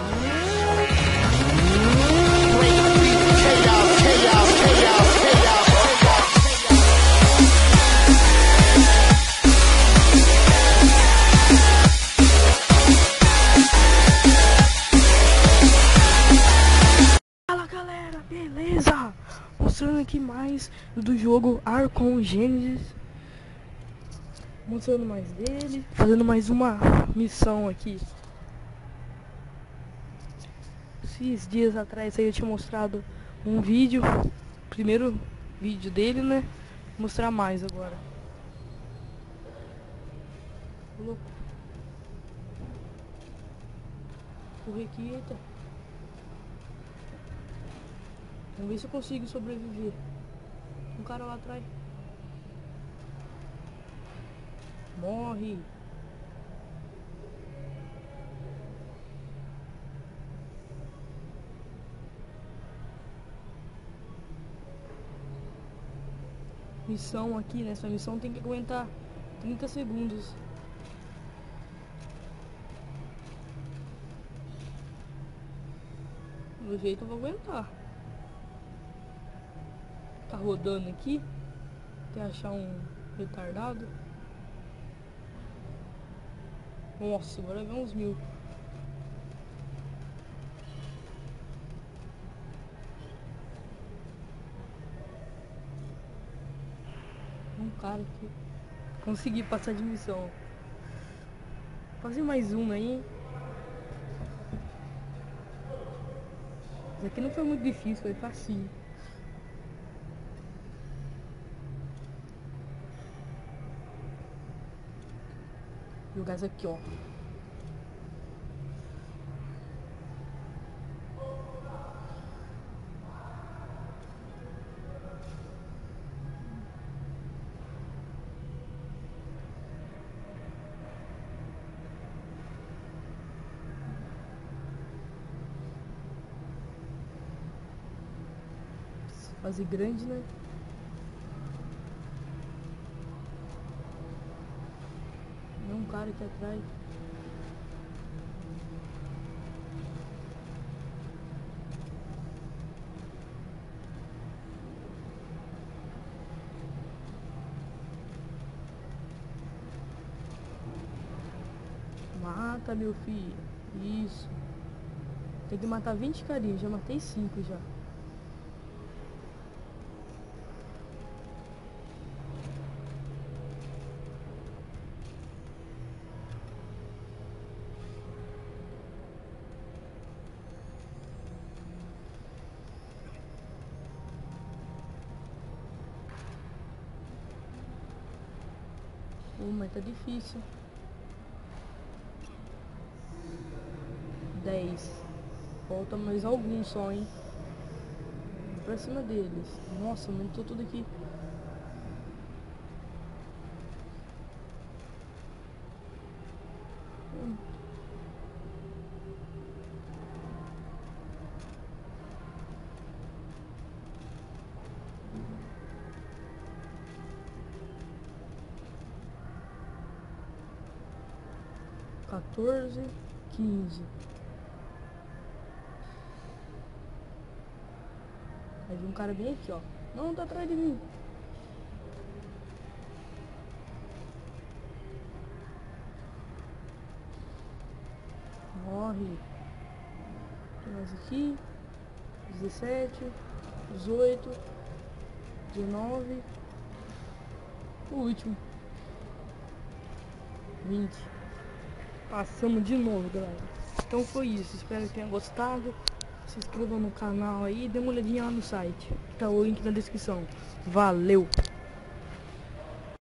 Fala galera, beleza? Mostrando aqui mais do jogo Archon Genesis. Mostrando mais dele, fazendo mais uma missão aqui. Esses dias atrás aí eu tinha mostrado um vídeo, primeiro vídeo dele, né? Vou mostrar mais agora. Louco. Correr aqui, eita. Vamos ver se eu consigo sobreviver. Um cara lá atrás. Morre. Missão aqui, nessa missão tem que aguentar 30 segundos. Do jeito eu vou aguentar. Tá rodando aqui. Até achar um retardado. Nossa, agora vai uns 1000. Um cara aqui. Consegui passar de missão. Fazer mais uma aí. Isso aqui não foi muito difícil, foi facinho. Jogar isso aqui, ó. Fazer grande, né? Tem um cara aqui atrás. Mata, meu filho. Isso. Tem que matar 20 carinhas. Já matei 5 já. Mas tá difícil. 10. Falta mais alguns só, hein? Vou pra cima deles. Nossa, aumentou tudo aqui. Quatorze, 15. Aí vi um cara bem aqui, ó. Não, tá atrás de mim. Morre. Tem mais aqui. 17, 18, 19. O último. 20. Passamos de novo, galera. Então foi isso. Espero que tenha gostado. Se inscreva no canal aí e dê uma olhadinha lá no site. Tá o link na descrição. Valeu!